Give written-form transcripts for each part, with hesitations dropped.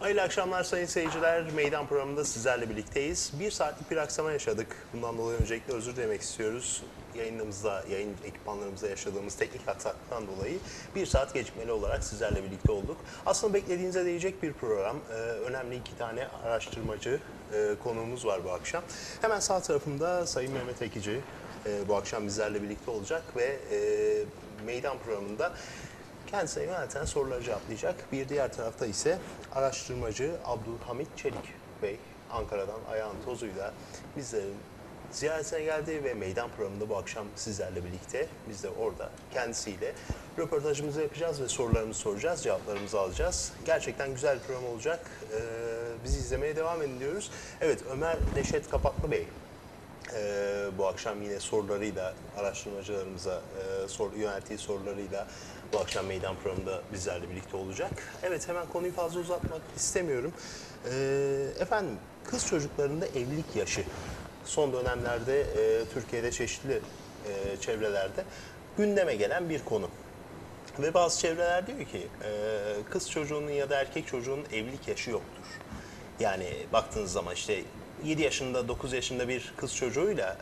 Hayırlı akşamlar sayın seyirciler. Meydan programında sizlerle birlikteyiz. Bir saatlik bir aksama yaşadık. Bundan dolayı öncelikle özür dilemek istiyoruz. Yayın ekipmanlarımızda yaşadığımız teknik aksaklıktan dolayı bir saat gecikmeli olarak sizlerle birlikte olduk. Aslında beklediğinize değecek bir program. Önemli iki tane araştırmacı konuğumuz var bu akşam. Hemen sağ tarafımda Sayın Mehmet Ekici bu akşam bizlerle birlikte olacak ve meydan programında kendisine yönelten soruları cevaplayacak. Bir diğer tarafta ise araştırmacı Abdülhamit Çelik Bey Ankara'dan ayağın tozuyla bizlerin ziyaretine geldi ve meydan programında bu akşam sizlerle birlikte biz de orada kendisiyle röportajımızı yapacağız ve sorularımızı soracağız, cevaplarımızı alacağız. Gerçekten güzel bir program olacak. Bizi izlemeye devam edin diyoruz. Evet, Ömer Neşet Kapaklı Bey bu akşam yine sorularıyla araştırmacılarımıza yönelttiği sorularıyla bu akşam meydan programında bizlerle birlikte olacak. Evet, hemen konuyu fazla uzatmak istemiyorum. Efendim, kız çocuklarında evlilik yaşı son dönemlerde Türkiye'de çeşitli çevrelerde gündeme gelen bir konu. Ve bazı çevreler diyor ki kız çocuğunun ya da erkek çocuğunun evlilik yaşı yoktur. Yani baktığınız zaman işte 7 yaşında, 9 yaşında bir kız çocuğuyla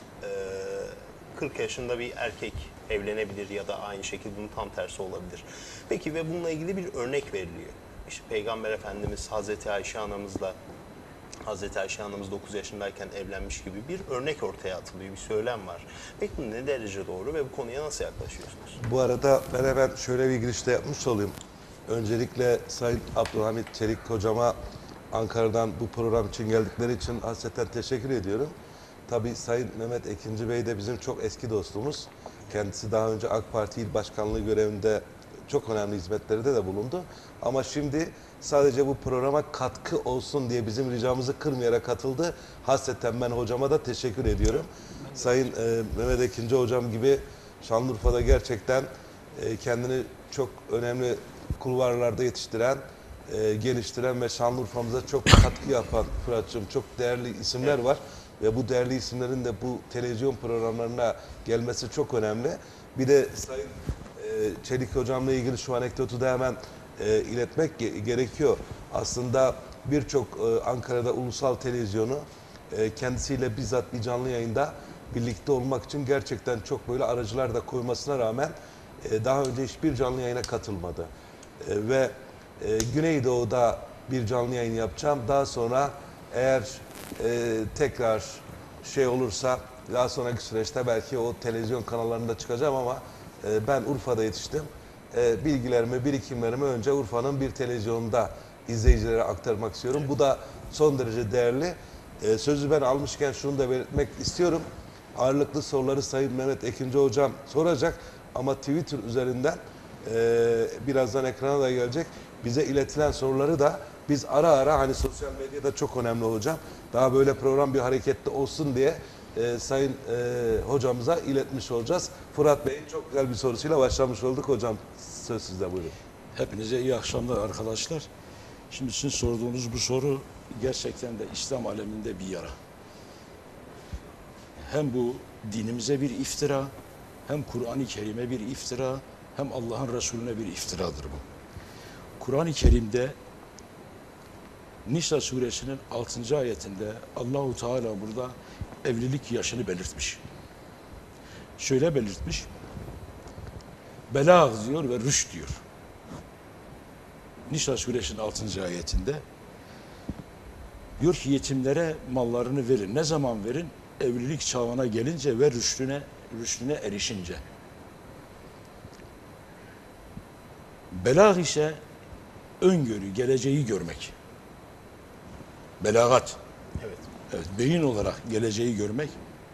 40 yaşında bir erkek evlenebilir ya da aynı şekilde bunun tam tersi olabilir. Peki ve bununla ilgili bir örnek veriliyor. İşte Peygamber Efendimiz Hazreti Ayşe anamızla Hazreti Ayşe anamız 9 yaşındayken evlenmiş gibi bir örnek ortaya atılıyor, bir söylem var. Peki bu ne derece doğru ve bu konuya nasıl yaklaşıyorsunuz? Bu arada ben hemen şöyle bir girişte yapmış olayım. Öncelikle Sayın Abdülhamit Çelik hocama Ankara'dan bu program için geldikleri için hasreten teşekkür ediyorum. Tabii Sayın Mehmet Ekinci Bey de bizim çok eski dostumuz. Kendisi daha önce AK Parti İl Başkanlığı görevinde çok önemli hizmetleri de bulundu. Ama şimdi sadece bu programa katkı olsun diye bizim ricamızı kırmayarak katıldı. Hasreten ben hocama da teşekkür ediyorum. Sayın Mehmet Ekinci hocam gibi Şanlıurfa'da gerçekten kendini çok önemli kulvarlarda yetiştiren, geliştiren ve Şanlıurfa'mıza çok katkı yapan Fırat'cığım çok değerli isimler var. Ve bu değerli isimlerin de bu televizyon programlarına gelmesi çok önemli. Bir de Sayın Çelik hocamla ilgili şu anekdotu da hemen iletmek gerekiyor. Aslında birçok Ankara'da ulusal televizyonu kendisiyle bizzat bir canlı yayında birlikte olmak için gerçekten çok böyle aracılar da koymasına rağmen daha önce hiçbir canlı yayına katılmadı. Ve Güneydoğu'da bir canlı yayın yapacağım. Daha sonra eğer tekrar şey olursa daha sonraki süreçte belki o televizyon kanallarında çıkacağım ama ben Urfa'da yetiştim. Bilgilerimi, birikimlerimi önce Urfa'nın bir televizyonunda izleyicilere aktarmak istiyorum. Bu da son derece değerli. Sözü ben almışken şunu da belirtmek istiyorum. Ağırlıklı soruları Sayın Mehmet Ekinci hocam soracak ama Twitter üzerinden birazdan ekrana da gelecek. Bize iletilen soruları da biz ara ara hani sosyal medyada çok önemli hocam. Daha böyle program bir hareketli olsun diye Sayın hocamıza iletmiş olacağız. Fırat Bey'in çok güzel bir sorusuyla başlamış olduk hocam. Söz sizde, buyurun. Hepinize iyi akşamlar arkadaşlar. Şimdi sizin sorduğunuz bu soru gerçekten de İslam aleminde bir yara. Hem bu dinimize bir iftira, hem Kur'an-ı Kerim'e bir iftira, hem Allah'ın Resulüne bir iftiradır bu. Kur'an-ı Kerim'de Nisa suresinin 6. ayetinde Allahu Teala burada evlilik yaşını belirtmiş. Şöyle belirtmiş. Belâg diyor ve rüşt diyor. Nisa suresinin 6. ayetinde diyor ki yetimlere mallarını verin. Ne zaman verin? Evlilik çağına gelince ve rüştüne erişince. Belâg ise öngörü, geleceği görmek. Belagat. Evet. Evet, beyin olarak geleceği görmek.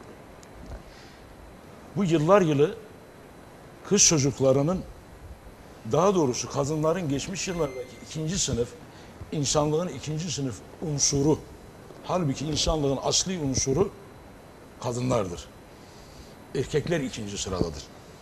Bu yıllar yılı kız çocuklarının, daha doğrusu kadınların geçmiş yıllardaki ikinci sınıf, insanlığın ikinci sınıf unsuru, halbuki insanlığın asli unsuru kadınlardır. Erkekler ikinci sıradadır.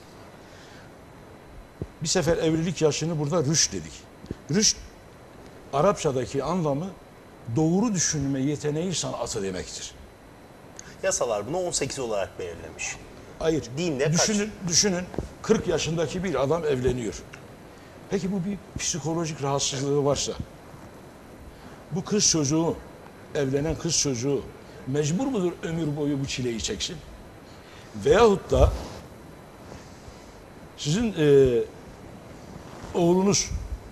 Bir sefer evlilik yaşını burada rüşt dedik. Rüşt, Arapçadaki anlamı doğru düşünme yeteneği sanatı demektir. Yasalar bunu 18 olarak belirlemiş. Hayır. Dinde Düşünün 40 yaşındaki bir adam evleniyor. Peki bu bir psikolojik rahatsızlığı varsa bu kız çocuğu, evlenen kız çocuğu mecbur mudur ömür boyu bu çileyi çeksin? Veyahut da sizin oğlunuz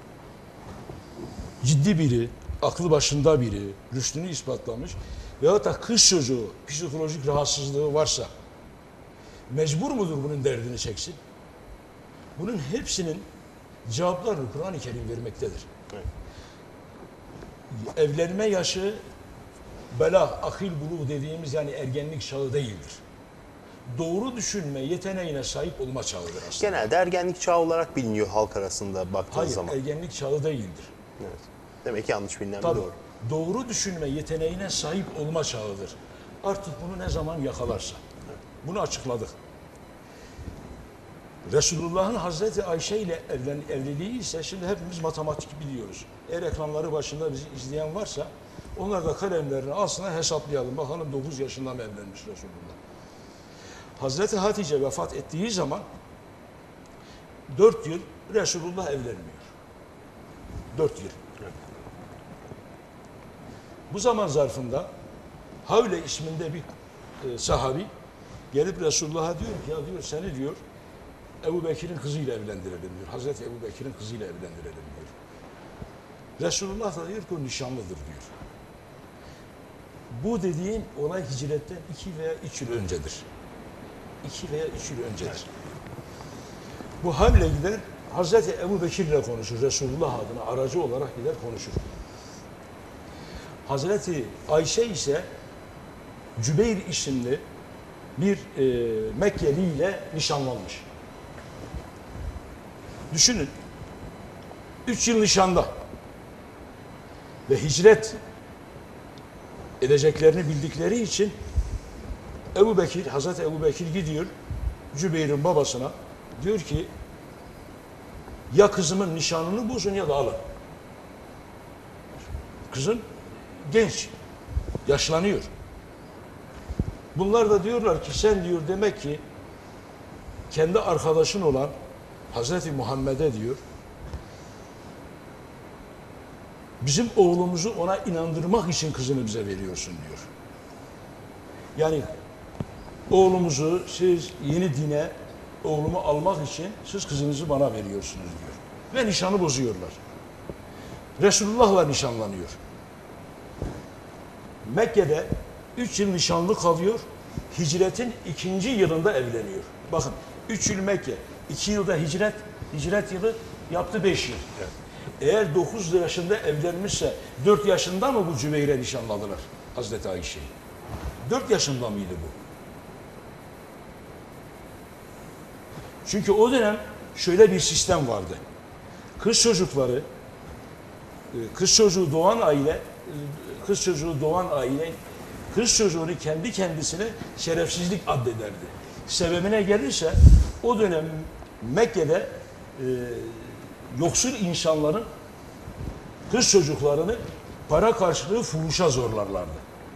ciddi biri, aklı başında biri, rüştünü ispatlamış veyahut da kız çocuğu psikolojik rahatsızlığı varsa mecbur mudur bunun derdini çeksin? Bunun hepsinin cevaplarını Kur'an-ı Kerim vermektedir. Evet. Evlenme yaşı belah, akil buluğ dediğimiz yani ergenlik çağı değildir. Doğru düşünme yeteneğine sahip olma çağıdır aslında. Genelde ergenlik çağı olarak biliniyor halk arasında baktığınız Hayır, zaman. ergenlik çağı değildir. Evet. Demek ki yanlış bilinen bir Tabii, doğru. doğru düşünme yeteneğine sahip olma çağıdır. Artık bunu ne zaman yakalarsa. Bunu açıkladık. Resulullah'ın Hazreti Ayşe ile evliliği ise şimdi hepimiz matematik biliyoruz. Eğer ekranları başında bizi izleyen varsa onlar da kalemlerini alsınlar hesaplayalım. Bakalım 9 yaşında mı evlenmiş Resulullah. Hazreti Hatice vefat ettiği zaman 4 yıl Resulullah evlenmiyor. 4 yıl. Bu zaman zarfında Havle isminde bir sahabi gelip Resulullah'a diyor ki ya diyor seni diyor Ebu Bekir'in kızıyla evlendirelim diyor. Hazreti Ebu Bekir'in kızıyla evlendirelim diyor. Resulullah da diyor ki o nişanlıdır diyor. Bu dediğim olay hicretten 2 veya 3 yıl öncedir. 2 veya 3 yıl öncedir. Bu Havle gider Hazreti Ebu Bekir ile konuşur. Resulullah adına aracı olarak gider konuşur. Hazreti Ayşe ise Cübeyr isimli bir Mekkeli ile nişanlanmış. Düşünün, 3 yıl nişanda ve hicret edeceklerini bildikleri için Ebu Bekir, Hazreti Ebu Bekir gidiyor Cübeyr'in babasına diyor ki ya kızımın nişanını bozun ya da alın. Kızın genç, yaşlanıyor. Bunlar da diyorlar ki sen diyor demek ki kendi arkadaşın olan Hazreti Muhammed'e diyor bizim oğlumuzu ona inandırmak için kızını bize veriyorsun diyor. Yani oğlumuzu siz yeni dine oğlumu almak için siz kızınızı bana veriyorsunuz diyor. Ve nişanı bozuyorlar. Resulullah'la nişanlanıyor. Mekke'de 3 yıl nişanlı kalıyor. Hicretin 2. yılında evleniyor. Bakın 3 yıl Mekke, 2 yılda hicret yılı yaptı 5 yıl. Evet. Eğer 9 yaşında evlenmişse 4 yaşında mı bu Cübeyr'e nişanladılar Hazreti Ayşe'yi? 4 yaşında mıydı bu? Çünkü o dönem şöyle bir sistem vardı. Kız çocukları, kız çocuğu doğan aile, kız çocuğunu kendi kendisine şerefsizlik addederdi. Sebebine gelirse o dönem Mekke'de yoksul insanların kız çocuklarını para karşılığı fuhuşa zorlarlardı.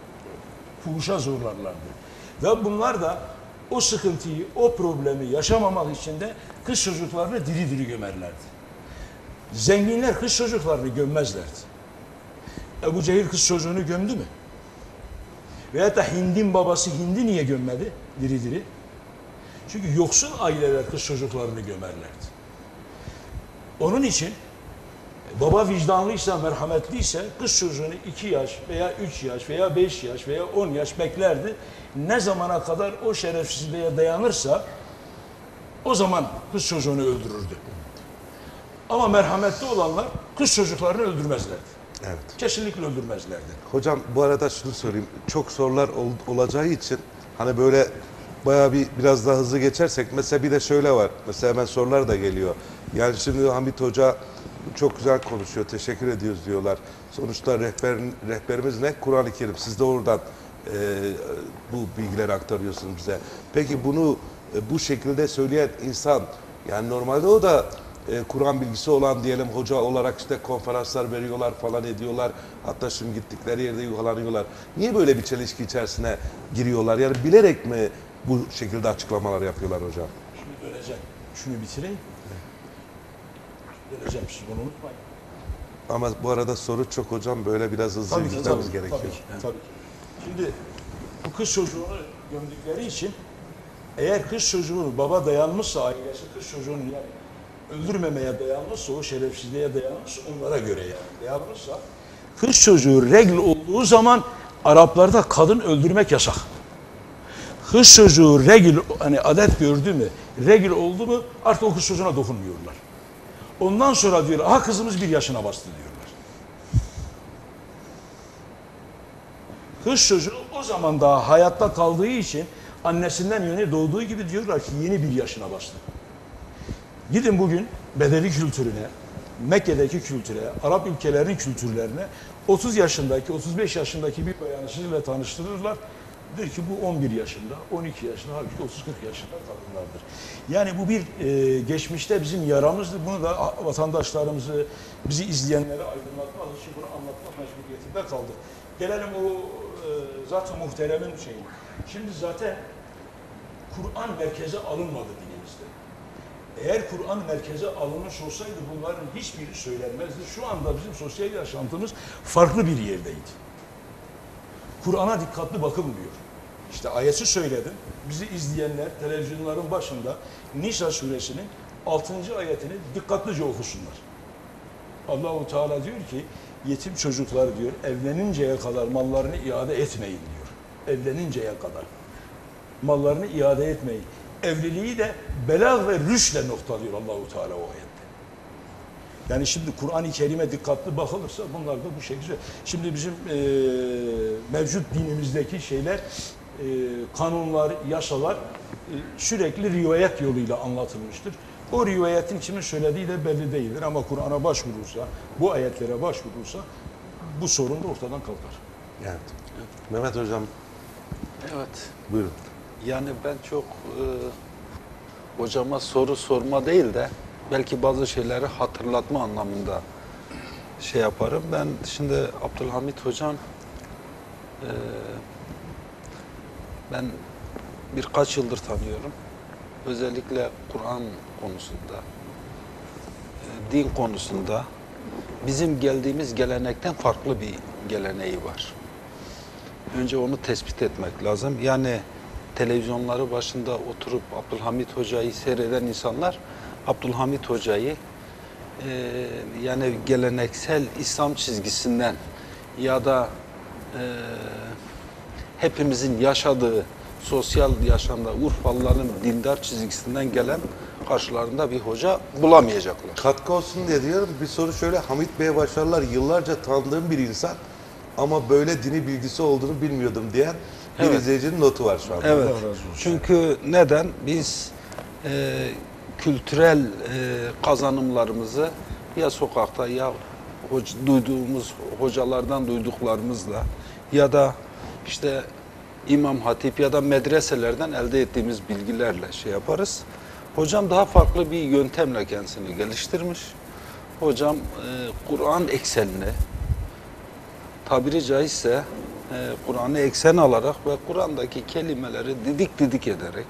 Ve bunlar da o sıkıntıyı, o problemi yaşamamak için de kız çocuklarını diri diri gömerlerdi. Zenginler kız çocuklarını gömmezlerdi. Ebu Cehil kız çocuğunu gömdü mü? Veyahut da Hind'in babası Hind'i niye gömmedi diri diri? Çünkü yoksul aileler kız çocuklarını gömerlerdi. Onun için baba vicdanlıysa, merhametliyse kız çocuğunu 2 yaş veya 3 yaş veya 5 yaş veya 10 yaş beklerdi. Ne zamana kadar o şerefsizliğe dayanırsa o zaman kız çocuğunu öldürürdü. Ama merhametli olanlar kız çocuklarını öldürmezlerdi. Evet. Kesinlikle öldürmezlerdi. Hocam bu arada şunu söyleyeyim. Çok sorular olacağı için hani böyle bayağı biraz daha hızlı geçersek mesela bir de şöyle var. Mesela hemen sorular da geliyor. Yani şimdi Hamit Hoca çok güzel konuşuyor. Teşekkür ediyoruz diyorlar. Sonuçta rehberimiz ne? Kur'an-ı Kerim. Siz de oradan bu bilgileri aktarıyorsunuz bize. Peki bunu bu şekilde söyleyen insan yani normalde o da Kur'an bilgisi olan diyelim hoca olarak işte konferanslar veriyorlar falan ediyorlar. Hatta şimdi gittikleri yerde yuhalanıyorlar. Niye böyle bir çelişki içerisine giriyorlar? Yani bilerek mi bu şekilde açıklamalar yapıyorlar hocam? Şimdi döneceğim. Şunu bitireyim. Döneceğim siz bunu unutmayın. Ama bu arada soru çok hocam, böyle biraz hızlı gitmemiz gerekiyor. Tabii ki, tabii ki. Şimdi bu kız çocuğunu gömdükleri için, eğer kız çocuğunu baba dayanmışsa, ailesi kız çocuğunu yani öldürmemeye dayanmışsa, o şerefsizliğe dayanmışsa, onlara göre yani dayanmışsa, kız çocuğu regl olduğu zaman Araplarda kadın öldürmek yasak. Kız çocuğu regl, hani adet gördü mü, regl oldu mu artık o kız çocuğuna dokunmuyorlar. Ondan sonra diyorlar, aha kızımız 1 yaşına bastı diyorlar. Kız çocuğu o zaman daha hayatta kaldığı için annesinden yeni doğduğu gibi diyorlar ki yeni 1 yaşına bastı. Gidin bugün Bedevi kültürüne, Mekke'deki kültüre, Arap ülkelerinin kültürlerine 30 yaşındaki, 35 yaşındaki bir bayanı sizinle tanıştırırlar. Der ki bu 11 yaşında, 12 yaşında, halbuki 30-40 yaşında kadınlardır. Yani bu bir geçmişte bizim yaramızdı. Bunu da vatandaşlarımızı, bizi izleyenlere aydınlatmak için bunu anlatmak mecburiyetinde kaldık. Gelelim o zat-ı muhteremin şeyi. Şimdi zaten Kur'an merkeze alınmadı dinimizde. Eğer Kur'an merkeze alınmış olsaydı bunların hiçbiri söylenmezdi. Şu anda bizim sosyal yaşantımız farklı bir yerdeydi. Kur'an'a dikkatli bakılmıyor. İşte ayeti söyledim. Bizi izleyenler televizyonların başında Nisa suresinin 6. ayetini dikkatlice okusunlar. Allah-u Teala diyor ki yetim çocuklar diyor evleninceye kadar mallarını iade etmeyin diyor. Evleninceye kadar mallarını iade etmeyin. Evliliği de belag ve rüşle noktalıyor Allah-u Teala o ayette. Yani şimdi Kur'an-ı Kerim'e dikkatli bakılırsa bunlar da bu şekilde. Şimdi bizim mevcut dinimizdeki şeyler, kanunlar, yasalar sürekli rivayet yoluyla anlatılmıştır. O rivayetin kimin söylediği de belli değildir ama Kur'an'a başvurursa, bu ayetlere başvurursa bu sorun da ortadan kalkar. Evet. Mehmet hocam, Evet. buyurun. Yani ben çok hocama soru sorma değil de belki bazı şeyleri hatırlatma anlamında şey yaparım. Ben şimdi Abdülhamit hocam ben birkaç yıldır tanıyorum. Özellikle Kur'an konusunda, din konusunda bizim geldiğimiz gelenekten farklı bir geleneği var. Önce onu tespit etmek lazım. Yani televizyonları başında oturup Abdülhamit Hoca'yı seyreden insanlar Abdülhamit Hoca'yı yani geleneksel İslam çizgisinden ya da hepimizin yaşadığı sosyal yaşamda Urfalıların dindar çizgisinden gelen karşılarında bir hoca bulamayacaklar. Katkı olsun diye diyorum. Bir soru şöyle, Hamit Bey'e başarılar. Yıllarca tanıdığım bir insan ama böyle dini bilgisi olduğunu bilmiyordum diyen bir Evet. izleyicinin notu var şu anda. Evet. Allah razı olsun. Çünkü neden? Biz kültürel kazanımlarımızı ya sokakta ya duyduğumuz hocalardan duyduklarımızla ya da işte İmam Hatip ya da medreselerden elde ettiğimiz bilgilerle şey yaparız. Hocam daha farklı bir yöntemle kendisini geliştirmiş. Hocam Kur'an eksenini tabiri caizse Kur'an'ı eksen alarak ve Kur'an'daki kelimeleri didik didik ederek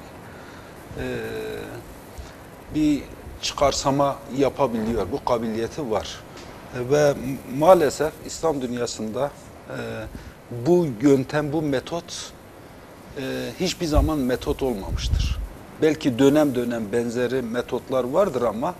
bir çıkarsama yapabiliyor. Bu kabiliyeti var. Ve maalesef İslam dünyasında bu yöntem, bu metot hiçbir zaman metot olmamıştır. Belki dönem dönem benzeri metotlar vardır ama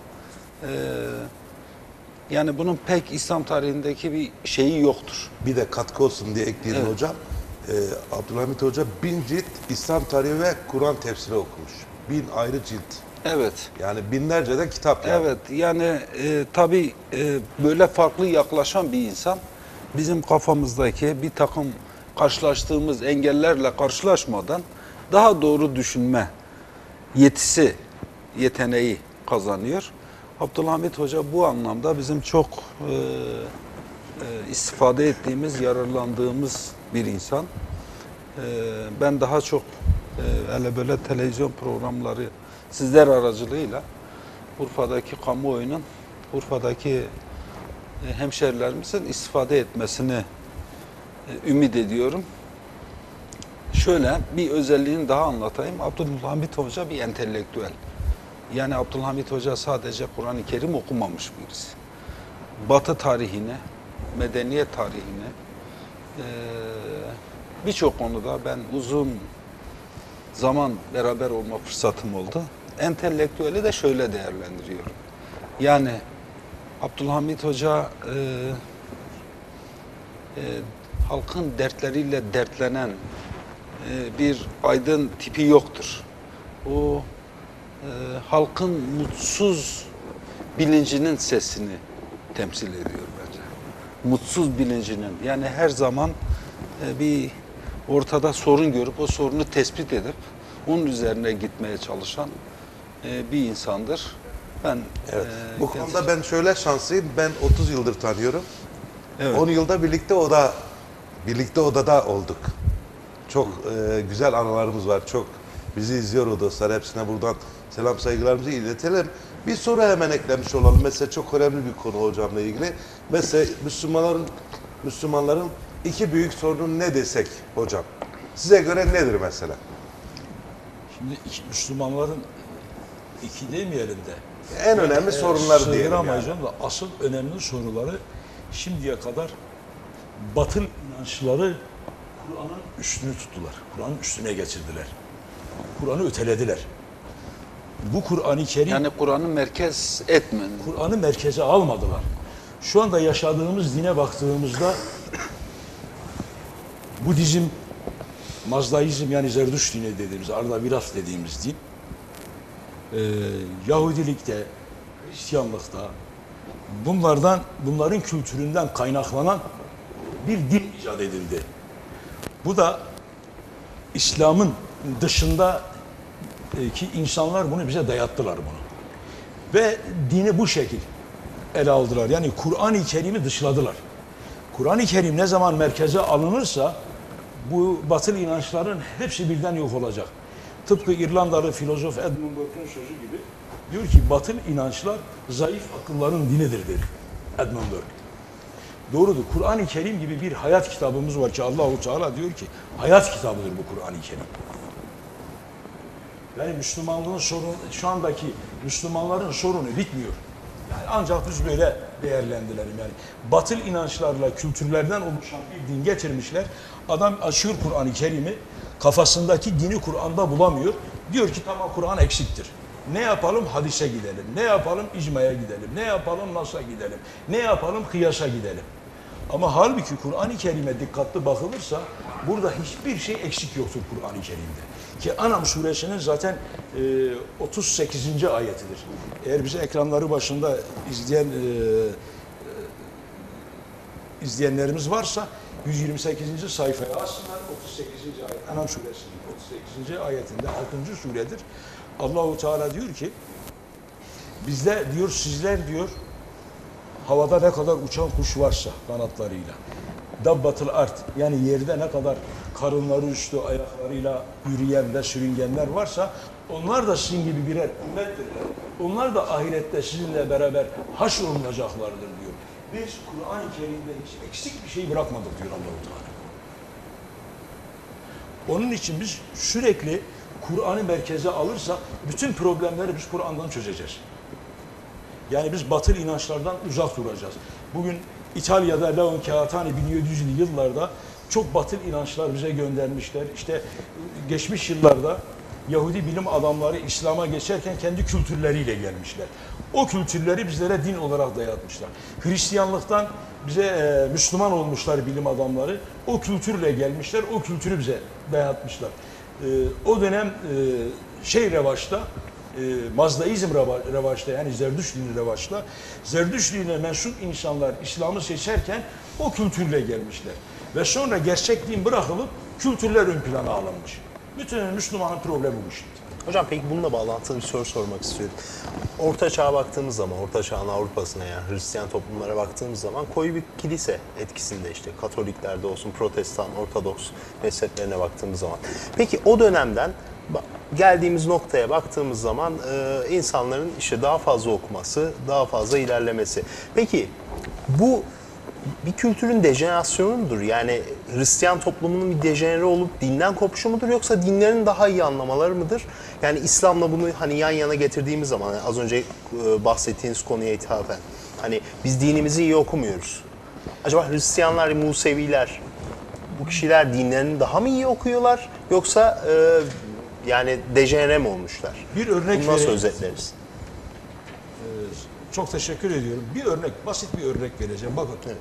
yani bunun pek İslam tarihindeki bir şeyi yoktur. Bir de katkı olsun diye ekleyelim Evet. hocam. Abdülhamit Hoca 1000 cilt İslam tarihi ve Kur'an tefsiri okumuş. 1000 ayrı cilt. Evet. Yani binlerce de kitap yani. Evet, yani tabii böyle farklı yaklaşan bir insan bizim kafamızdaki bir takım karşılaştığımız engellerle karşılaşmadan daha doğru düşünme yetisi, yeteneği kazanıyor. Abdülhamit Hoca bu anlamda bizim çok istifade ettiğimiz, yararlandığımız bir insan. Ben daha çok hele böyle televizyon programları sizler aracılığıyla Urfa'daki kamuoyunun, Urfa'daki hemşerilerimizin istifade etmesini ümit ediyorum. Şöyle bir özelliğini daha anlatayım. Abdülhamit Hoca bir entelektüel. Yani Abdülhamit Hoca sadece Kur'an-ı Kerim okumamış birisi. Batı tarihine, medeniyet tarihine birçok konuda ben uzun zaman beraber olma fırsatım oldu. Entelektüeli de şöyle değerlendiriyorum. Yani Abdülhamit Hoca halkın dertleriyle dertlenen bir aydın tipi yoktur. O halkın mutsuz bilincinin sesini temsil ediyor bence. Mutsuz bilincinin, yani her zaman bir ortada sorun görüp o sorunu tespit edip onun üzerine gitmeye çalışan bir insandır. Ben Evet. Bu konuda ben şöyle şanslıyım. Ben 30 yıldır tanıyorum. Evet. 10 yılda birlikte odada olduk. Çok güzel anılarımız var. Çok bizi izliyor o dostlar. Hepsine buradan selam saygılarımızı iletelim. Bir soru hemen eklemiş olalım. Mesela çok önemli bir konu hocamla ilgili. Mesela Müslümanların iki büyük sorunu ne desek hocam? Size göre nedir mesela? Şimdi Müslümanların iki demeyelim de En önemli sorunlar diyelim yani. sığdıramayacağım da asıl önemli soruları şimdiye kadar batıl inançları Kur'an'ın üstünü tuttular. Kur'an'ın üstüne getirdiler. Kur'an'ı ötelediler. Bu Kur'an-ı Kerim yani Kur'an'ı merkez etmen. Kur'an'ı merkeze almadılar. Şu anda yaşadığımız dine baktığımızda Budizm, Mazdaizm yani Zerdüşt dini dediğimiz, Ardaviras dediğimiz din, Yahudilikte, Hristiyanlıkta bunların kültüründen kaynaklanan bir din icat edildi. Bu da İslam'ın dışında ki insanlar bunu bize dayattılar bunu. Ve dini bu şekil ele aldılar. Yani Kur'an-ı Kerim'i dışladılar. Kur'an-ı Kerim ne zaman merkeze alınırsa bu batıl inançların hepsi birden yok olacak. Tıpkı İrlandalı filozof Edmund Burke'un sözü gibi diyor ki batıl inançlar zayıf akılların dinidir der Edmund Burke. Doğrudur. Kur'an-ı Kerim gibi bir hayat kitabımız var ki Allahu Teala diyor ki hayat kitabıdır bu Kur'an-ı Kerim. Yani Müslümanlığın sorunu, şu andaki Müslümanların sorunu bitmiyor. Yani ancak biz böyle değerlendirelim yani. Batıl inançlarla, kültürlerden oluşan bir din getirmişler. Adam açıyor Kur'an-ı Kerim'i, kafasındaki dini Kur'an'da bulamıyor. Diyor ki tamam Kur'an eksiktir. Ne yapalım? Hadise gidelim. Ne yapalım? İcmaya gidelim. Ne yapalım? Nas'a gidelim. Ne yapalım? Kıyasa gidelim. Ama halbuki Kur'an-ı Kerim'e dikkatli bakılırsa burada hiçbir şey eksik yoktur Kur'an-ı Kerim'de. Ki An'am suresinin zaten 38. ayetidir. Eğer bize ekranları başında izleyenlerimiz varsa 128. sayfaya aslında 38. ayet. An'am suresinin 38. ayetinde 6. suredir. Allahu Teala diyor ki bizler diyor sizler diyor havada ne kadar uçan kuş varsa kanatlarıyla dabbatıl art yani yerde ne kadar karınları üstü ayaklarıyla yürüyen ve sürüngenler varsa onlar da sizin gibi birer ümmettirler. Onlar da ahirette sizinle beraber haşrolunacaklardır diyor. Biz Kur'an-ı Kerim'de hiç eksik bir şey bırakmadık diyor Allah-u Teala. Onun için biz sürekli Kur'an'ı merkeze alırsak bütün problemleri biz Kur'an'dan çözeceğiz. Yani biz batıl inançlardan uzak duracağız. Bugün İtalya'da Leon Kağıthani 1700'lü yıllarda çok batıl inançlar bize göndermişler. İşte geçmiş yıllarda Yahudi bilim adamları İslam'a geçerken kendi kültürleriyle gelmişler. O kültürleri bizlere din olarak dayatmışlar. Hristiyanlıktan bize Müslüman olmuşlar bilim adamları. O kültürle gelmişler, o kültürü bize dayatmışlar. O dönem revaçta, Mazdaizm revaçta yani Zerdüşt dini revaçta, Zerdüşt dinine mensup insanlar İslam'ı seçerken o kültürle gelmişler. Ve sonra gerçek din bırakılıp kültürler ön plana alınmış. Bütün Müslümanın problemi bu şimdi. Hocam peki bununla bağlantılı bir soru sormak istiyorum. Orta Çağ'a baktığımız zaman, Orta Çağ'ın Avrupa'sına yani Hristiyan toplumlara baktığımız zaman koyu bir kilise etkisinde işte Katoliklerde olsun, Protestan, Ortodoks mezheplerine baktığımız zaman. Peki o dönemden geldiğimiz noktaya baktığımız zaman insanların işte daha fazla okuması, daha fazla ilerlemesi. Peki bu bir kültürün dejenerasyonu mudur? Yani Hristiyan toplumunun bir dejenere olup dinden kopuşu mudur, yoksa dinlerin daha iyi anlamaları mıdır? Yani İslam'la bunu hani yan yana getirdiğimiz zaman, yani az önce bahsettiğiniz konuya ithafen, hani biz dinimizi iyi okumuyoruz. Acaba Hristiyanlar, Museviler, bu kişiler dinlerini daha mı iyi okuyorlar, yoksa yani dejenere mi olmuşlar? Bir örnek Bunu nasıl vereyim. özetleriz? Çok teşekkür ediyorum. Bir örnek, basit bir örnek vereceğim. Bakın. Evet.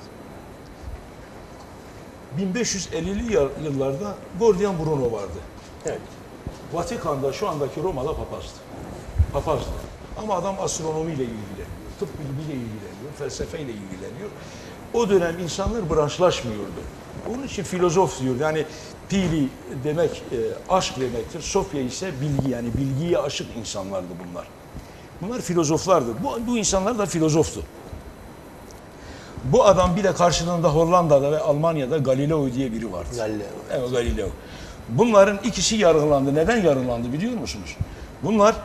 1550'li yıllarda Gordian Bruno vardı. Evet. Vatikan'da şu andaki Roma'da papazdı. Papazdı. Ama adam astronomiyle ilgileniyor, tıp bilimiyle ilgileniyor, felsefeyle ilgileniyor. O dönem insanlar branşlaşmıyordu. Onun için filozof diyor. Yani pili demek aşk demektir. Sofya ise bilgi, yani bilgiye aşık insanlardı bunlar. Bunlar filozoflardı. Bu insanlar da filozoftu. Bu adam bir de karşılığında Hollanda'da ve Almanya'da Galileo diye biri vardı. Galileo. Evet, Galileo. Bunların ikisi yargılandı. Neden yargılandı biliyor musunuz? Bunlar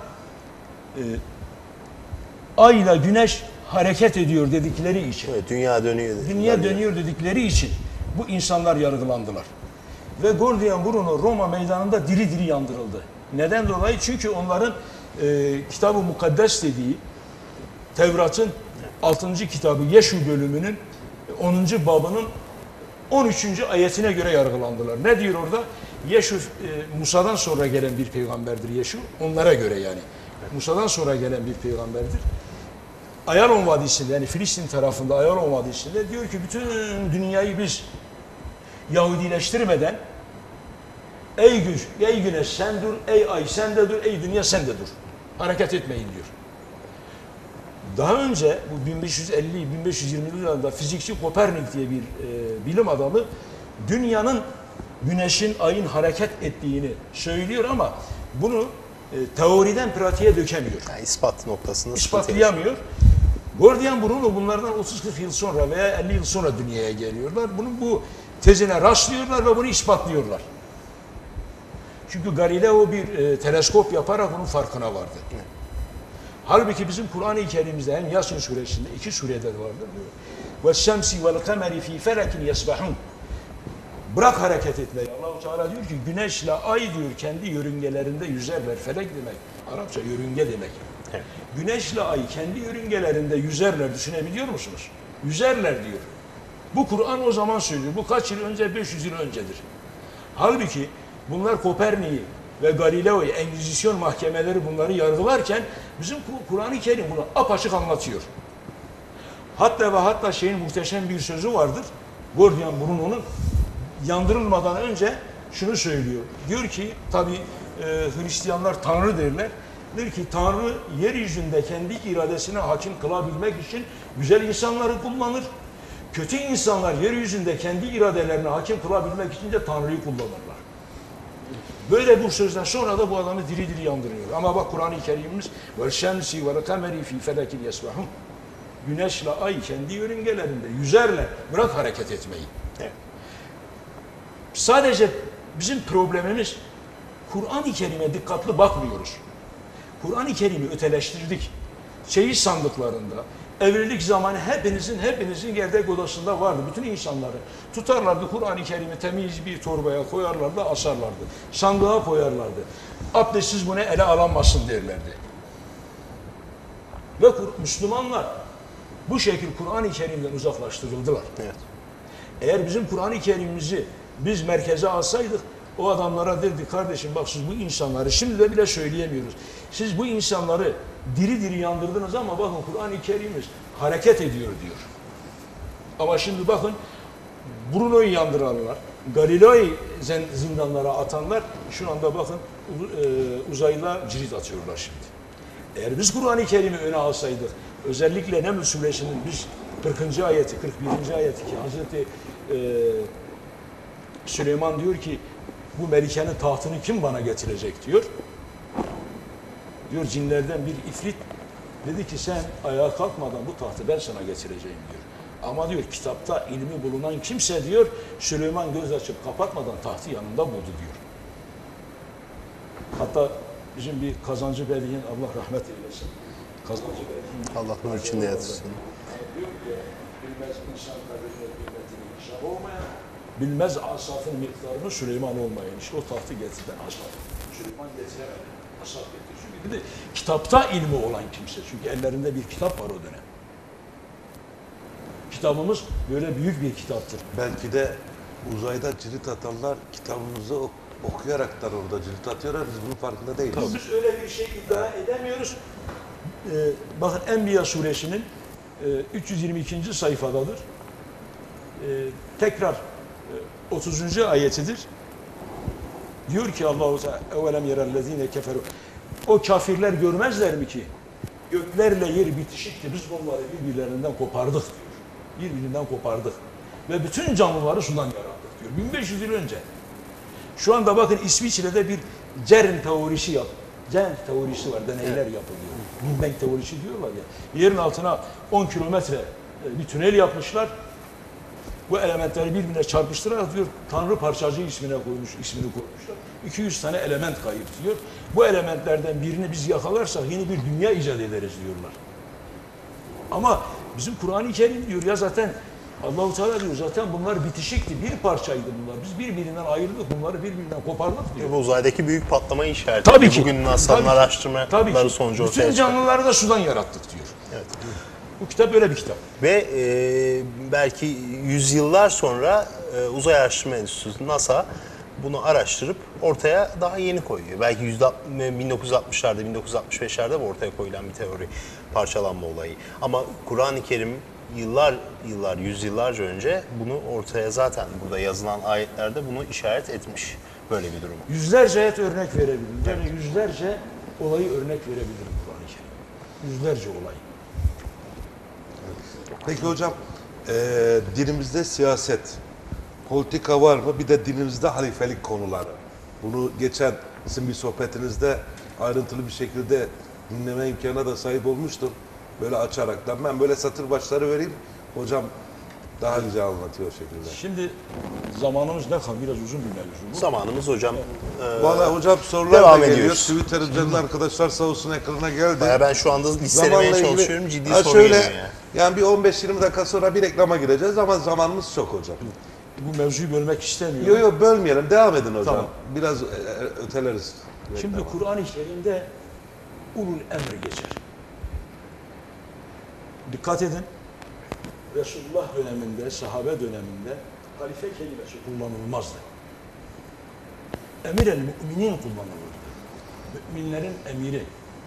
Ay ile Güneş hareket ediyor dedikleri için. Evet, dünya dönüyor. Dünya dönüyor dedikleri için bu insanlar yargılandılar. Ve Gordian Bruno Roma meydanında diri diri yandırıldı. Neden dolayı? Çünkü onların Kitab-ı Mukaddes dediği Tevrat'ın 6. kitabı Yeşu bölümünün 10. babının 13. ayetine göre yargılandılar. Ne diyor orada? Yeşu Musa'dan sonra gelen bir peygamberdir Yeşu. Onlara göre yani. Musa'dan sonra gelen bir peygamberdir. Ayalon Vadisi'nde, yani Filistin tarafında Ayalon Vadisi'nde diyor ki bütün dünyayı biz Yahudileştirmeden ey güneş sen dur, ey ay sen de dur, ey dünya sen de dur. Hareket etmeyin diyor. Daha önce bu 1550-1520'li yıllarda fizikçi Kopernik diye bir bilim adamı dünyanın güneşin, ayın hareket ettiğini söylüyor ama bunu teoriden pratiğe dökemiyor. Yani ispat noktasında İspatlayamıyor. Gordian Bruno bunlardan 30-40 yıl sonra veya 50 yıl sonra dünyaya geliyorlar. Bunun bu tezine rastlıyorlar ve bunu ispatlıyorlar. Çünkü Galileo bir teleskop yaparak bunun farkına vardı. Halbuki bizim Kur'an-ı Kerim'imizde hem Yasin suresinde 2 surede vardır diyor. Ve şemsi vel kameri fi felekin yesbahun. Bırak hareket etmeyi. Allah-u Teala diyor ki güneşle ay diyor kendi yörüngelerinde yüzerler. Felek demek. Arapça yörünge demek. Evet. Güneşle ay kendi yörüngelerinde yüzerler. Düşünebiliyor musunuz? Yüzerler diyor. Bu Kur'an o zaman söylüyor. Bu kaç yıl önce? 500 yıl öncedir. Halbuki bunlar Kopernik'i ve Galileo'yu, Engizisyon mahkemeleri bunları yargılarken bizim Kur'an-ı Kerim bunu apaçık anlatıyor. Hatta ve hatta şeyin muhteşem bir sözü vardır. Gordian Bruno'nun yandırılmadan önce şunu söylüyor. Diyor ki tabi Hristiyanlar Tanrı derler. Der ki Tanrı yeryüzünde kendi iradesine hakim kılabilmek için güzel insanları kullanır. Kötü insanlar yeryüzünde kendi iradelerine hakim kılabilmek için de Tanrı'yı kullanırlar. Böyle bu sözden sonra da bu adamı diri diri yandırıyor. Ama bak Kur'an-ı Kerim'imiz وَالْشَمْسِ وَالْقَمَرِ فِي فَلَكٍ يَسْبَحُونَ. Güneşle ay kendi yörüngelerinde yüzerler. Bırak hareket etmeyi. Evet. Sadece bizim problemimiz Kur'an-ı Kerim'e dikkatli bakmıyoruz. Kur'an-ı Kerim'i öteleştirdik. Çeyiz sandıklarında, evlilik zamanı hepinizin gerdek odasında vardı. Bütün insanları tutarlardı, Kur'an-ı Kerim'i temiz bir torbaya koyarlardı, asarlardı. Sandığa koyarlardı. Abdestsiz bunu ele alamazsın derlerdi. Ve Müslümanlar bu şekil Kur'an-ı Kerim'den uzaklaştırıldılar. Evet. Eğer bizim Kur'an-ı Kerim'imizi biz merkeze alsaydık, o adamlara derdik kardeşim bak siz bu insanları şimdi de bile söyleyemiyoruz. Siz bu insanları diri diri yandırdınız ama bakın Kur'an-ı Kerim'imiz hareket ediyor diyor. Ama şimdi bakın Bruno'yu yandıranlar, Galileo'yu zindanlara atanlar şu anda bakın uzayla cirit atıyorlar şimdi. Eğer biz Kur'an-ı Kerim'i öne alsaydık, özellikle Neml Suresinin biz 40. ayeti, 41. ayeti ki Hazreti Süleyman diyor ki bu melikenin tahtını kim bana getirecek diyor. Diyor cinlerden bir ifrit dedi ki sen ayağa kalkmadan bu tahtı ben sana getireceğim diyor. Ama diyor kitapta ilmi bulunan kimse diyor Süleyman göz açıp kapatmadan tahtı yanında buldu diyor. Hatta bizim bir Kazancı Bey'in Allah rahmet eylesin. Kazancı Bey. Allah nur içinde yatsın. Diyor ki bilmez insan kaderinin kıymetini inşa olmayan, bilmez asafın miktarını Süleyman olmayan. İşte o tahtı getiren asaf. Süleyman getiremedi. Asaf getirdi. Çünkü dedi, kitapta ilmi olan kimse. Çünkü ellerinde bir kitap var o dönem. Kitabımız böyle büyük bir kitaptır. Belki de uzayda cirit atanlar kitabımızı okuyaraktan orada cirit atıyorlar. Biz bunun farkında değiliz. Biz öyle bir şey iddia edemiyoruz. Bakın Enbiya suresinin 322. sayfadadır. Tekrar 30. ayetidir. Diyor ki Allah-u Teala evelem yerellezine keferu. O kafirler görmezler mi ki göklerle yer bitişikti. Biz onları birbirlerinden kopardık diyor. Birbirinden kopardık. Ve bütün canlıları sudan yarattık diyor. 1500 yıl önce. Şu anda bakın İsviçre'de bir CERN teorisi yap. CERN teorisi var. Deneyler yapılıyor. Big Bang teorisi diyorlar ya. Yerin altına 10 kilometre bir tünel yapmışlar. Bu elementleri birbirine çarpıştırarak diyor Tanrı parçacığı ismini koymuşlar. 200 tane element kayıp diyor. Bu elementlerden birini biz yakalarsak yeni bir dünya icat ederiz diyorlar. Ama bizim Kur'an-ı Kerim diyor ya zaten Allah-u Teala diyor zaten bunlar bitişikti. Bir parçaydı bunlar. Biz birbirinden ayrıldık. Bunları birbirinden kopardık diyor. Bu uzaydaki büyük patlamayı işaret Tabii ki. Bugün NASA'nın araştırmaları sonucu ortaya bütün çıkan. canlıları da sudan yarattık diyor. Evet. Bu kitap böyle bir kitap. Ve belki yüzyıllar sonra Uzay Araştırma Enstitüsü NASA bunu araştırıp ortaya daha yeni koyuyor. Belki 1960'larda, 1965'lerde bu ortaya koyulan bir teori, parçalanma olayı. Ama Kur'an-ı Kerim yüzyıllarca önce bunu ortaya zaten burada yazılan ayetlerde bunu işaret etmiş böyle bir durumu. Yüzlerce ayet örnek verebilirim. Yani yüzlerce olayı örnek verebilirim Kur'an-ı Kerim. Yüzlerce olay. Peki hocam, dinimizde siyaset, politika var mı? Bir de dinimizde halifelik konuları. Bunu geçen sizin bir sohbetinizde ayrıntılı bir şekilde dinleme imkanına da sahip olmuştum. Böyle açaraktan. Ben böyle satır başları vereyim. Hocam daha güzel anlatıyor o şekilde. Şimdi zamanımız ne kadar biraz uzun bir mevzu bu. Zamanımız hocam. Vallahi hocam sorular devam da geliyor. ediyoruz. Twitter üzerinden arkadaşlar sağ olsun ekrana geldi. Ben şu anda listelemeye Zamanla çalışıyorum. ilgili- Ciddi Ha, soru şöyle, geliyor yani. yani bir 15-20 dakika sonra bir reklama gireceğiz ama zamanımız çok hocam. Bu mevzuyu bölmek istemiyorum. Yok yok bölmeyelim. Devam edin hocam. Tamam. Biraz öteleriz. Şimdi Kur'an-ı Kerim'de ulul emri geçer. Dikkat edin. Resulullah döneminde, sahabe döneminde halife kelimesi kullanılmazdı. Emir el müminin kullanılırdı. Müminlerin emiri.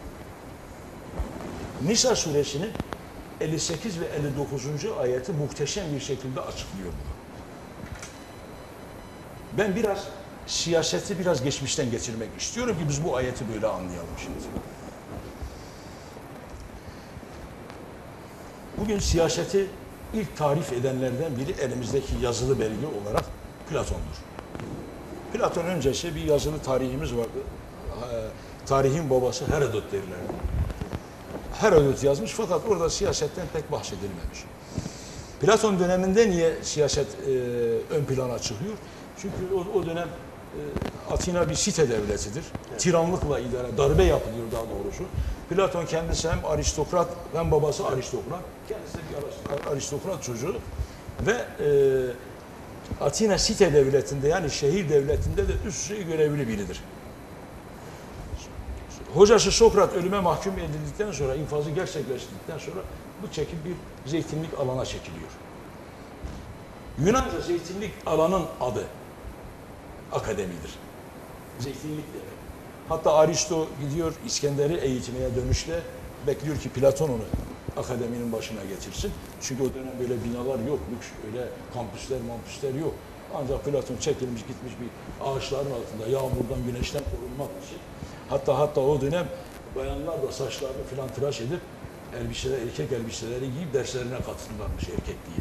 Nisa suresinin 58 ve 59. ayeti muhteşem bir şekilde açıklıyor bunu. Ben biraz siyaseti biraz geçmişten geçirmek istiyorum ki biz bu ayeti böyle anlayalım şimdi. Bugün siyaseti ilk tarif edenlerden biri elimizdeki yazılı belge olarak Platon'dur. Platon öncesi bir yazılı tarihimiz vardı. Tarihin babası Herodot derlerdi. Herodot yazmış fakat orada siyasetten pek bahsedilmemiş. Platon döneminde niye siyaset ön plana çıkıyor? Çünkü o dönem Atina bir site devletidir. Evet. Tiranlıkla idare, darbe yapılıyor daha doğrusu. Platon kendisi hem aristokrat hem babası aristokrat. Kendisi de bir aristokrat çocuğu. Ve Atina site devletinde yani şehir devletinde de üst düzey görevli biridir. Hocası Sokrat ölüme mahkum edildikten sonra, infazı gerçekleştirdikten sonra bu çekip bir zeytinlik alana çekiliyor. Yunanca zeytinlik alanın adı akademidir. Zeytinlik demek. Hatta Aristo gidiyor İskender'i eğitmeye dönüşte bekliyor ki Platon onu akademinin başına getirsin. Çünkü o dönem böyle binalar yok, lüks öyle kampüsler yok. Ancak Platon çekilmiş gitmiş bir ağaçların altında yağmurdan, güneşten korunmak için. Hatta o dönem bayanlar da saçlarını filan tıraş edip erkek elbiseleri giyip derslerine katılırlarmış erkekliği.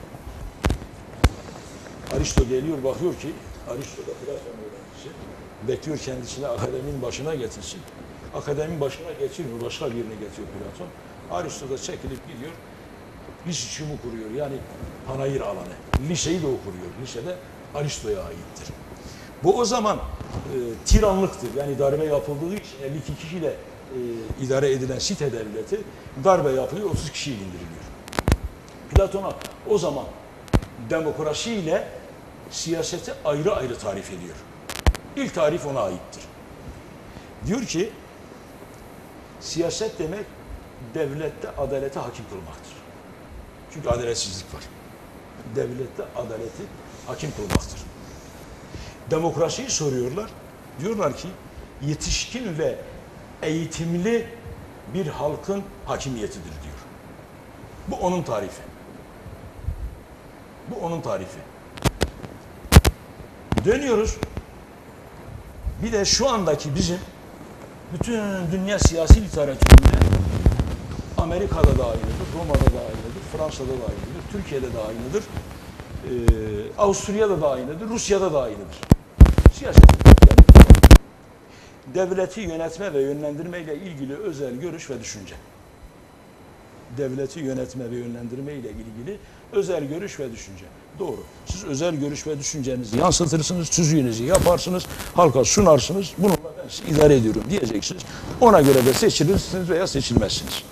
Aristo geliyor bakıyor ki Aristo da Platon öğrencisi. Bekliyor kendisine akademinin başına getirsin. Akademinin başına geçirmiyor, başka birine getiriyor Platon. Aristo da çekilip gidiyor. Liseum kuruyor yani panayır alanı. Liseyi de o kuruyor. Lisede Aristo'ya aittir. Bu o zaman tiranlıktır. Yani darbe yapıldığı için 52 kişiyle idare edilen site devleti darbe yapılıyor, 30 kişiye indiriliyor. Platon'a o zaman demokrasi ile siyaseti ayrı ayrı tarif ediyor. İlk tarif ona aittir. Diyor ki siyaset demek devlette adalete hakim kılmaktır. Çünkü adaletsizlik var. Devlette adaleti hakim kılmaktır. Demokrasiyi soruyorlar. Diyorlar ki yetişkin ve eğitimli bir halkın hakimiyetidir diyor. Bu onun tarifi. Bu onun tarifi. Dönüyoruz. Bir de şu andaki bizim bütün dünya siyasi literatüründe Amerika'da da aynıdır, Roma'da da aynıdır, Fransa'da da aynıdır, Türkiye'de de aynıdır, Avusturya'da da aynıdır, Rusya'da da aynıdır. Siyaset. Devleti yönetme ve yönlendirme ile ilgili özel görüş ve düşünce. Devleti yönetme ve yönlendirme ile ilgili özel görüş ve düşünce. Doğru. Siz özel görüş ve düşüncenizi yansıtırsınız, tüzüğünüzü yaparsınız, halka sunarsınız. Bununla ben sizi idare ediyorum diyeceksiniz. Ona göre de seçilirsiniz veya seçilmezsiniz.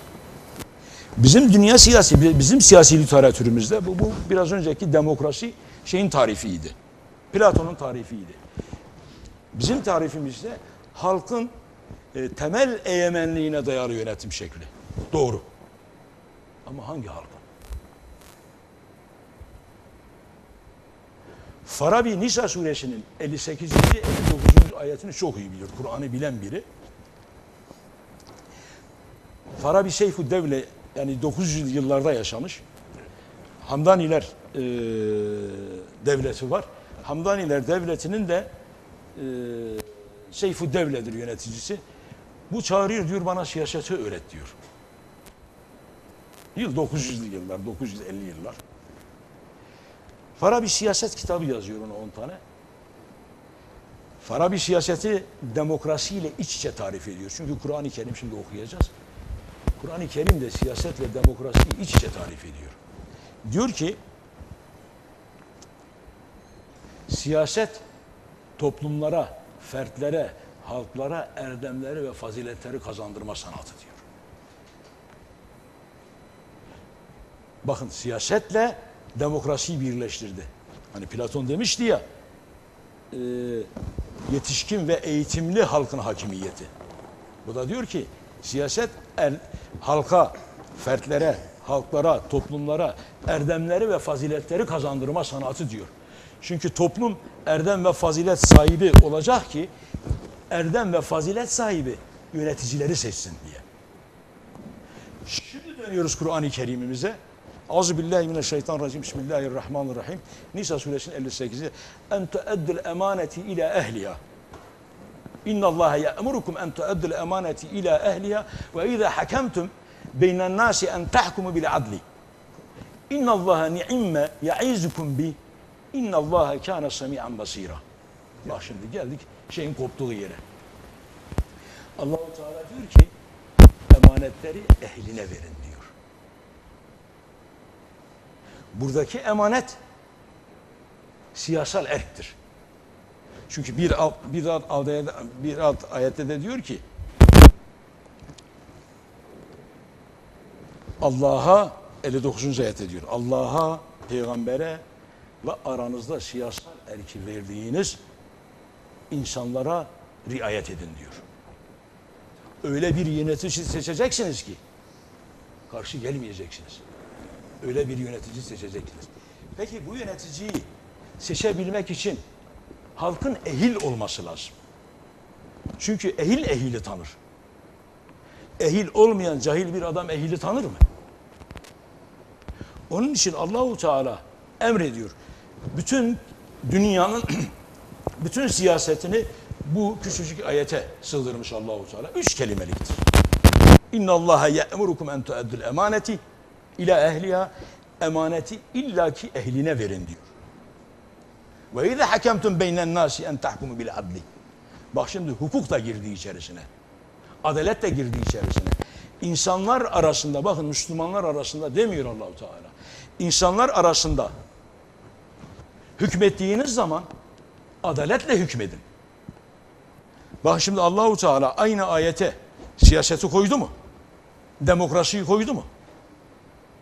Bizim siyasi literatürümüzde bu biraz önceki demokrasi şeyin tarifiydi. Platon'un tarifiydi. Bizim tarifimizde halkın temel egemenliğine dayalı yönetim şekli. Doğru. Ama hangi halkın? Farabi Nisa suresinin 58. 59. ayetini çok iyi biliyor. Kur'an'ı bilen biri. Farabi Seyfü Devle yani 900 yıllarda yaşamış. Hamdaniler devleti var. Hamdaniler devletinin de Seyfü Devle'dir yöneticisi. Bu çağırıyor diyor bana siyaseti öğret diyor. Yıl 900'lü yıllar, 950 yıllar. Farabi siyaset kitabı yazıyor ona 10 tane. Farabi siyaseti demokrasiyle iç içe tarif ediyor. Çünkü Kur'an-ı Kerim şimdi okuyacağız. Kur'an-ı Kerim de siyasetle demokrasiyi iç içe tarif ediyor. Diyor ki siyaset toplumlara, fertlere, halklara erdemleri ve faziletleri kazandırma sanatı diyor. Bakın siyasetle demokrasiyi birleştirdi. Hani Platon demişti ya yetişkin ve eğitimli halkın hakimiyeti. Bu da diyor ki siyaset halka, fertlere, halklara, toplumlara erdemleri ve faziletleri kazandırma sanatı diyor. Çünkü toplum erdem ve fazilet sahibi olacak ki erdem ve fazilet sahibi yöneticileri seçsin diye. Şimdi dönüyoruz Kur'an-ı Kerim'imize. Euzubillahimineşşeytanirracim. Bismillahirrahmanirrahim. Nisa suresinin 58'i. En tu'addul emaneti ila ehliha. İnnallâhe ye'murukum en tu'addul emaneti ila ehliha ve izâ hakemtum beynen nâsi en tahkumu bil adli. İnnallâhe ni'imme ya'izukum bi. İnnallâhe kâne semî'an basîrâ. Bak şimdi geldik şeyin koptuğu yere. Allah-u Teala diyor ki emanetleri ehline verin diyor. Buradaki emanet siyasal erktir. Çünkü bir alt ayette de diyor ki Allah'a 59. ayette diyor. Allah'a, peygambere ve aranızda siyasal erki verdiğiniz insanlara riayet edin diyor. Öyle bir yönetici seçeceksiniz ki karşı gelmeyeceksiniz. Öyle bir yönetici seçeceksiniz. Peki bu yöneticiyi seçebilmek için halkın ehil olması lazım. Çünkü ehil ehili tanır. Ehil olmayan cahil bir adam ehili tanır mı? Onun için Allahu Teala emrediyor. Bütün dünyanın bütün siyasetini bu küçücük ayete sığdırmış Allahu Teala. 3 kelimeliktir. İnnallâhe ye'murukum en tu'addul emaneti ila ehliha. Emaneti illaki ehline verin diyor. Ve izâ hakemtum beynen nâsi en tahkumu bil adli. Bak şimdi hukuk da girdi içerisine. Adalet de girdi içerisine. İnsanlar arasında, bakın Müslümanlar arasında demiyor Allah-u Teala. İnsanlar arasında hükmettiğiniz zaman adaletle hükmedin. Bak şimdi Allah-u Teala aynı ayete siyaseti koydu mu? Demokrasiyi koydu mu?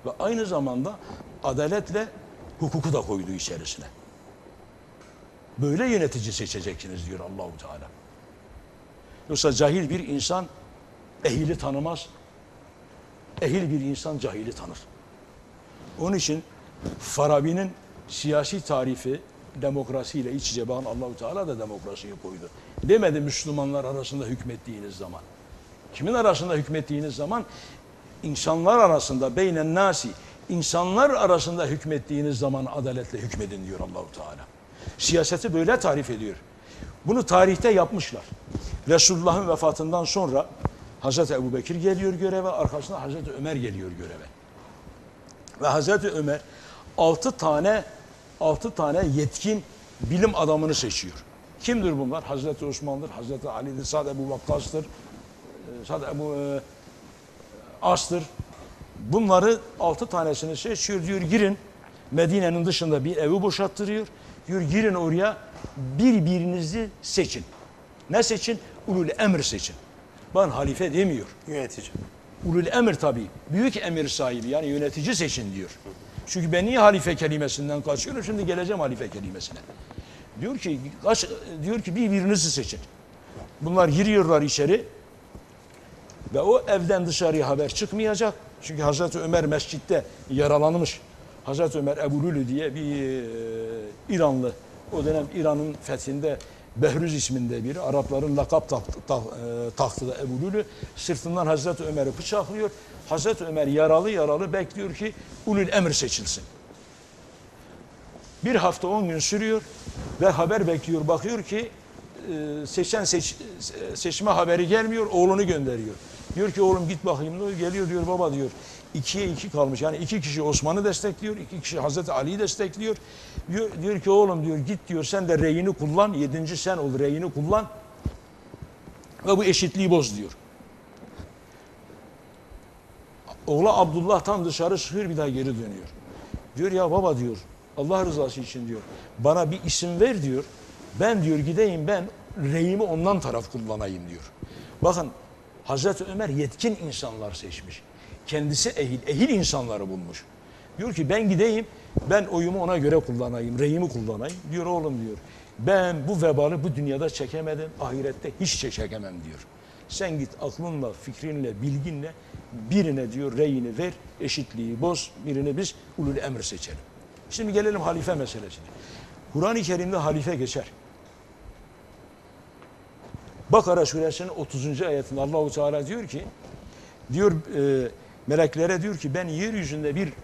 Ve aynı zamanda adaletle hukuku da koydu içerisine. Böyle yönetici seçeceksiniz diyor Allahu Teala. Yoksa cahil bir insan ehili tanımaz. Ehil bir insan cahili tanır. Onun için Farabi'nin siyasi tarifi demokrasiyle iç içe bağın, Allahu Teala da demokrasiyi koydu. Demedi Müslümanlar arasında hükmettiğiniz zaman. Kimin arasında hükmettiğiniz zaman? İnsanlar arasında, beynen nasi, insanlar arasında hükmettiğiniz zaman adaletle hükmedin diyor Allahu Teala. Siyaseti böyle tarif ediyor. Bunu tarihte yapmışlar. Resulullah'ın vefatından sonra Hazreti Ebubekir geliyor göreve, arkasında Hazreti Ömer geliyor göreve. Ve Hazreti Ömer 6 tane yetkin bilim adamını seçiyor. Kimdir bunlar? Hazreti Osman'dır, Hazreti Ali'dir, Sa'd Ebu Vakkas'tır, Sa'd Ebu As'tır. Bunları 6 tanesini seçiyor, diyor girin Medine'nin dışında bir evi boşalttırıyor. Diyor girin oraya, birbirinizi seçin. Ne seçin? Ulul emir seçin. Ben halife demiyor. Yönetici. Ulul emir tabii. Büyük emir sahibi, yani yönetici seçin diyor. Çünkü ben niye halife kelimesinden kaçıyorum? Şimdi geleceğim halife kelimesine. Diyor ki birbirinizi seçin. Bunlar giriyorlar içeri ve o evden dışarıya haber çıkmayacak. Çünkü Hazreti Ömer mescitte yaralanmış. Hazreti Ömer Ebu Lülü diye bir İranlı, o dönem İran'ın fethinde Behruz isminde biri, Arapların lakap taktı da Ebu Lülü, sırtından Hazreti Ömer'i bıçaklıyor. Hazreti Ömer yaralı bekliyor ki ulul emir seçilsin. Bir hafta 10 gün sürüyor ve haber bekliyor. Bakıyor ki seçme haberi gelmiyor, oğlunu gönderiyor. Diyor ki oğlum git bakayım. Geliyor diyor baba diyor. 2'ye 2 kalmış. Yani 2 kişi Osman'ı destekliyor, 2 kişi Hazreti Ali'yi destekliyor. Diyor ki oğlum diyor git diyor sen de reyini kullan. 7. sen ol, reyini kullan. Ve bu eşitliği boz diyor. Oğlu Abdullah tam dışarı çıkıyor, bir daha geri dönüyor. Diyor ya baba diyor, Allah rızası için diyor, bana bir isim ver diyor. Ben diyor gideyim, ben reyimi ondan taraf kullanayım diyor. Bakın Hazreti Ömer yetkin insanlar seçmiş. Kendisi ehil insanları bulmuş. Diyor ki ben gideyim, ben oyumu ona göre kullanayım, reyimi kullanayım. Diyor oğlum diyor, ben bu vebalı bu dünyada çekemedim, ahirette hiç çekemem diyor. Sen git aklınla, fikrinle, bilginle birine diyor reyini ver, eşitliği boz, birini biz ulul emir seçelim. Şimdi gelelim halife meselesine. Kur'an-ı Kerim'de halife geçer. Bakara suresinin 30. ayetinde Allahu Teala diyor ki, diyor meleklere diyor ki ben yeryüzüne bir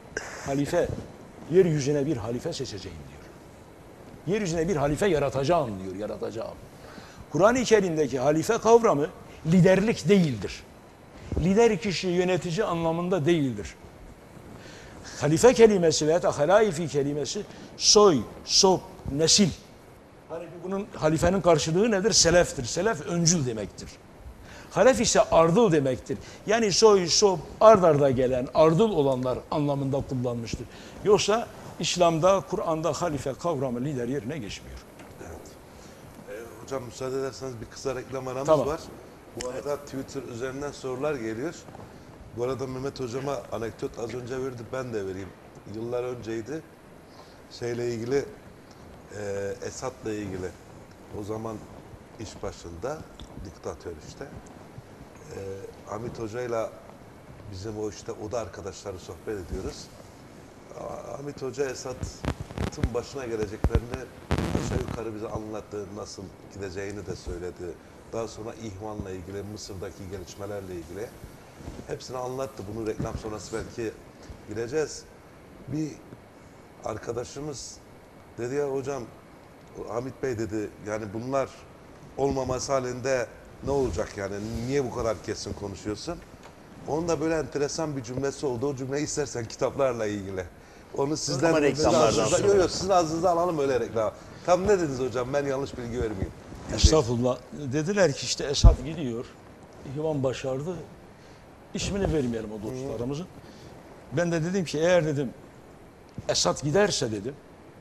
halife seçeceğim diyor. Yeryüzüne bir halife yaratacağım diyor, yaratacağım. Kur'an-ı Kerim'deki halife kavramı liderlik değildir. Lider kişi, yönetici anlamında değildir. Halife kelimesi veya halaifi kelimesi soy, sop, nesil. Hani bunun halifenin karşılığı nedir? Seleftir. Selef öncül demektir. Halef ise ardıl demektir. Yani soy, sop, ard arda gelen, ardıl olanlar anlamında kullanmıştır. Yoksa İslam'da, Kur'an'da halife kavramı lider yerine geçmiyor. Evet. Hocam müsaade ederseniz bir kısa reklam aramız Tamam. var. Bu arada Twitter üzerinden sorular geliyor. Bu arada Mehmet hocama anekdot az önce verdi, ben de vereyim. Yıllar önceydi. Şeyle ilgili, Esad'la ilgili. O zaman iş başında, diktatör işte. Hamit hocayla bizim o işte oda arkadaşları sohbet ediyoruz. Hamit Hoca Esad'ın başına geleceklerini aşağı yukarı bize anlattı, nasıl gideceğini de söyledi. Daha sonra İhvan'la ilgili, Mısır'daki gelişmelerle ilgili hepsini anlattı. Bunu reklam sonrası belki gireceğiz. Bir arkadaşımız dedi ya hocam, Hamit Bey dedi, yani bunlar olmaması halinde ne olacak yani, niye bu kadar kesin konuşuyorsun? Onun da böyle enteresan bir cümlesi oldu. O cümleyi istersen kitaplarla ilgili. Onu sizden Ama reklamlardan sonra. Yok sizin ağzınıza alalım öyle reklam. Tam ne dediniz hocam, ben yanlış bilgi vermeyeyim. Estağfurullah. Dediler ki işte Esad gidiyor. İhvan başardı. İsmini vermeyelim o dostlarımızın. Ben de dedim ki eğer dedim Esad giderse dedim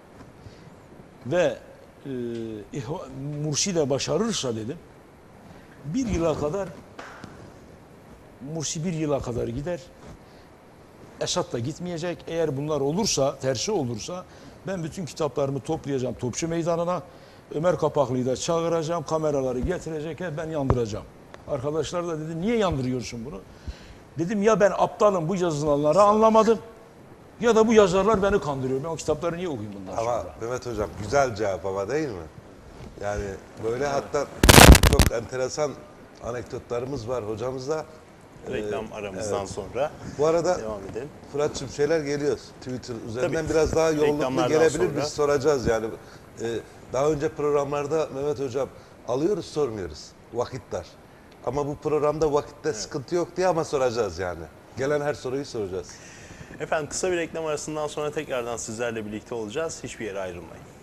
ve Mursi de başarırsa dedim Mursi bir yıla kadar gider. Esad da gitmeyecek. Eğer bunlar olursa, tersi olursa ben bütün kitaplarımı toplayacağım Topçu Meydanı'na. Ömer Kapaklı'yı da çağıracağım, kameraları getirecekler, ben yandıracağım. Arkadaşlar da dedi, niye yandırıyorsun bunu? Dedim ya ben aptalım, bu yazılanları anlamadım. Ya da bu yazarlar beni kandırıyor. Ben o kitapları niye okuyayım bundan Ama sonra? Mehmet Hocam güzel cevap ama değil mi? Yani böyle hatta çok enteresan anekdotlarımız var hocamızla. Reklam aramızdan sonra Bu arada devam edelim. Fırat'cığım şeyler geliyor Twitter üzerinden Tabii. biraz daha yoğunluklu Reklamlardan gelebilir. sonra. Biz soracağız yani. Daha önce programlarda Mehmet Hocam alıyoruz sormuyoruz. Vakit dar. Ama bu programda vakitte sıkıntı yok diye ama soracağız yani. Gelen her soruyu soracağız. Efendim kısa bir reklam arasından sonra tekrardan sizlerle birlikte olacağız. Hiçbir yere ayrılmayın.